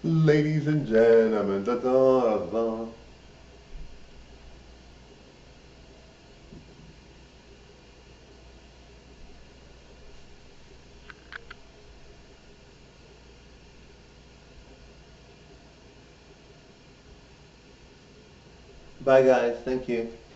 Ladies and gentlemen, da da da da. Bye guys, thank you.